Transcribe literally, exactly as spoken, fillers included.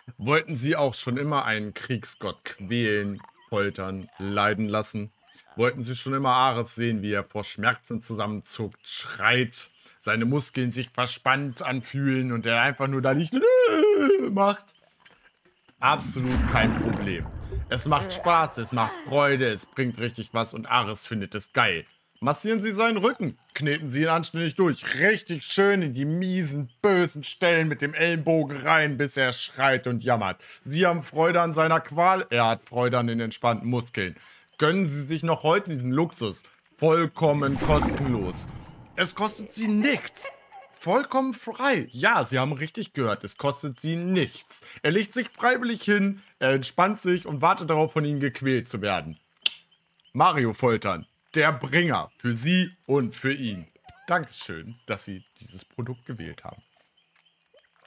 Wollten Sie auch schon immer einen Kriegsgott quälen, foltern, leiden lassen? Wollten Sie schon immer Ares sehen, wie er vor Schmerzen zusammenzuckt, schreit, seine Muskeln sich verspannt anfühlen und er einfach nur da liegt und macht? Absolut kein Problem. Es macht Spaß, es macht Freude, es bringt richtig was und Ares findet es geil. Massieren Sie seinen Rücken, kneten Sie ihn anständig durch, richtig schön in die miesen, bösen Stellen mit dem Ellenbogen rein, bis er schreit und jammert. Sie haben Freude an seiner Qual, er hat Freude an den entspannten Muskeln. Gönnen Sie sich noch heute diesen Luxus, vollkommen kostenlos. Es kostet Sie nichts. Vollkommen frei. Ja, Sie haben richtig gehört. Es kostet Sie nichts. Er legt sich freiwillig hin, er entspannt sich und wartet darauf, von Ihnen gequält zu werden. Mario Foltern, der Bringer für Sie und für ihn. Dankeschön, dass Sie dieses Produkt gewählt haben.